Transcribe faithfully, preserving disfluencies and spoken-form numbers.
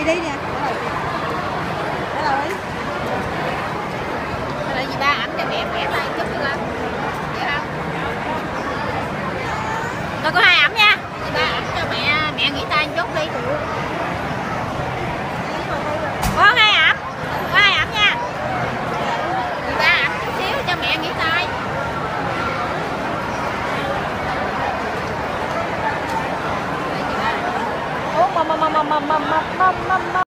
đi nè. Trả lời đi. Trả lời gì ba ẩm cho mẹ khỏe tay chút được không? Dạ không? Rồi có hai ẩm nha. Chị ba ẩm cho mẹ mẹ nghỉ tay chút đi. Có hai ẩm. Có hai ẩm nha. Chị ba ẩm chút xíu cho mẹ nghỉ tay. Ủa mầm mầm mầm mầm mầm mầm mầm mầm